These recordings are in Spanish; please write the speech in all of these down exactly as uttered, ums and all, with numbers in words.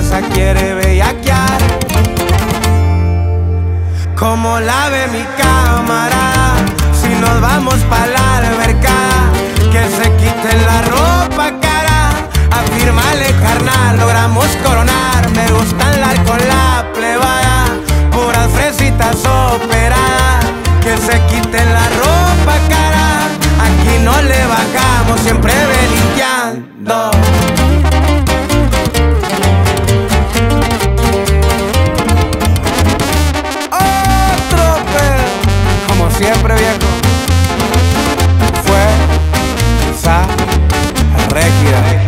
casa quiere bellaquear. Como la ve mi cámara, si nos vamos pa' la albercada, que se quite la ropa cara. Afírmale carnal, logramos coronar. Me gusta andar con la plebada, puras fresitas operadas. Que se quite la ropa cara, aquí no le bajamos, siempre beliqueando. Otro pedo, como siempre viejo. Fuerza, Regida.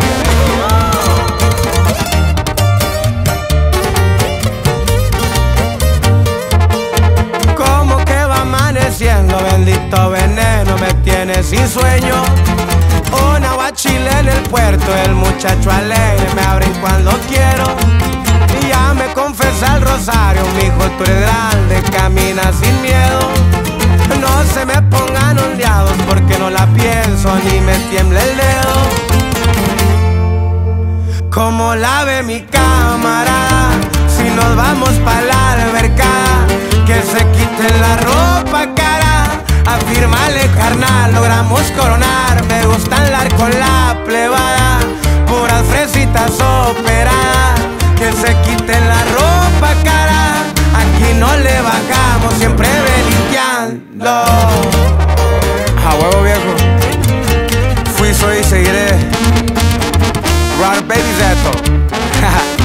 Bendito veneno me tiene sin sueño. Una guachile en el puerto, el muchacho alegre me abren cuando quiero. Y ya me confesa el rosario, mijo, tú eres grande, camina sin miedo. No se me pongan ondeados porque no la pienso ni me tiembla el dedo. Como la ve mi cámara, si nos vamos pa' la albercada, que se quite la ropa cara. Afírmale carnal, logramos coronar. Me gusta andar con la plebada, puras fresitas operadas. Que se quite la ropa cara, aquí no le bajamos, siempre beliqueando. A huevo viejo, fui, soy y seguiré. Rare baby Zeto.